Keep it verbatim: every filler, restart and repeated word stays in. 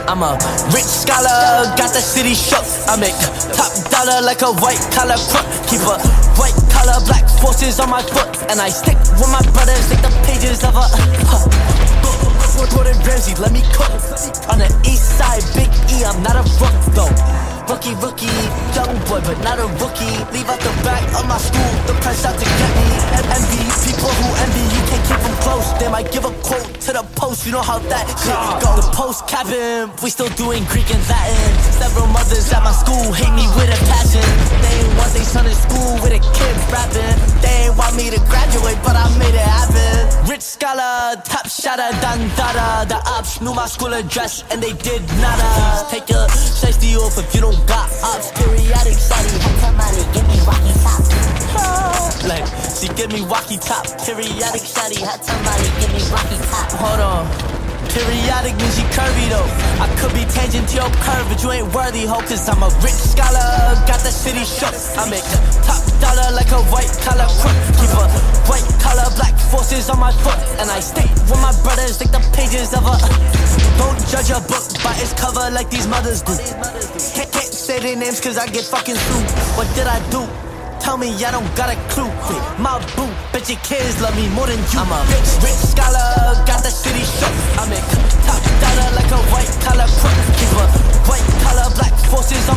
I'm a rich scholar, got the city shook. I make top dollar like a white collar crook. Keep a white collar, black forces on my foot, and I stick with my brothers like the pages of a huh. Gordon Ramsay, let me cook. On the east side, Big E, I'm not a rook though. Rookie, rookie, young boy, but not a rookie. Leave out the back of my school, the press out to get me. And envy, people who envy, you can't keep them close. They might give a quote to the post, you know how that shit go. The post cabin, we still doing Greek and Latin. Several mothers at my school hate me with a passion. They ain't want their son in school with a kid rapping. They ain't want me to graduate, but I made it happen. Rich scholar, top shotter, dandada. The ops knew my school address and they did nada. Take a shiesty off if you don't got ops. Periodic shawty, had somebody give me walkie top. Like, she give me walkie top. Periodic shawty, had somebody give me walkie top. Hold on. Periodic means she curvy though. I could be tangent to your curve, but you ain't worthy, ho. Cause I'm a rich scholar, got the city shook. I make top dollar like a white collar crook. Keep a white collar, black forces on my foot, and I stick with my brothers like the pages of a don't judge a book by its cover like these mothers do. Can't, can't say their names cause I get fucking sued. What did I do? Tell me I don't got a clue. Wait, my boo, bet your kids love me more than you. I'm a rich, rich scholar, got the city shook. I make top dollar like a white collar crook. Keep a white collar, black forces